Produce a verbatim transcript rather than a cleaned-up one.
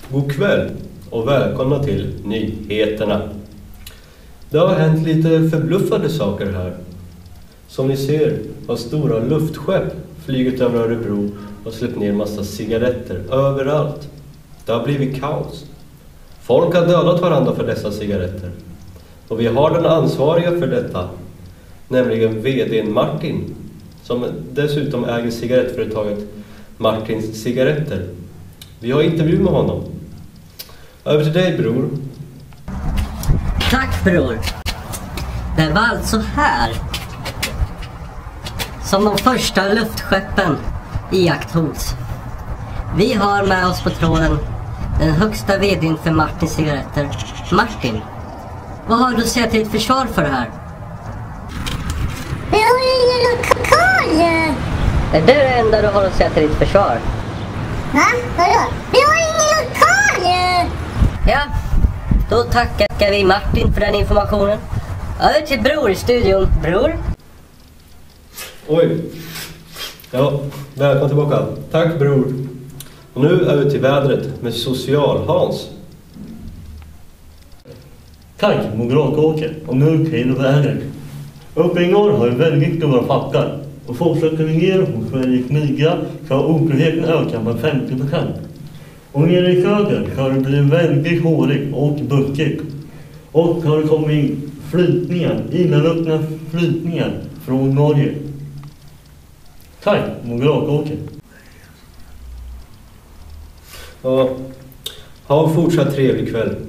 God kväll och välkomna till nyheterna. Det har hänt lite förbluffande saker här. Som ni ser har stora luftskepp flugit över Örebro och släppt ner massa cigaretter överallt. Det har blivit kaos. Folk har dödat varandra för dessa cigaretter. Och vi har den ansvariga för detta, nämligen vd:n Martin, som dessutom äger cigarettföretaget Martins cigaretter. Vi har intervju med honom. Över till dig, bror. Tack, bror. Det var alltså här som de första luftskeppen iakttogs. Vi har med oss på tråden den högsta vd:n för Martins cigaretter, Martin. Vad har du att säga till ditt försvar för det här? Jag har ingen lokal. Är det det enda du har att säga till ditt försvar? Va? Vadå? Vi har ingen lokal. Ja, då tackar vi Martin för den informationen. Över till bror i studion. Bror? Oj. Ja, välkommen tillbaka. Tack, bror. Och nu är vi till vädret med Social-Hans. Tack, Moderat-Åke. Och nu till vädret. Uppe i norr har vi väldigt stora fackar. Och fortsätter vi ner hos Sveriges Migra så har otryggheten ökat med femtio procent. Och nere i söder så har det blivit väldigt hårigt och buskigt. Och så har det kommit flytningar, illaluktna flytningar från Norge. Tack, Moderat-Åke. Ja, ha en fortsatt trevlig kväll.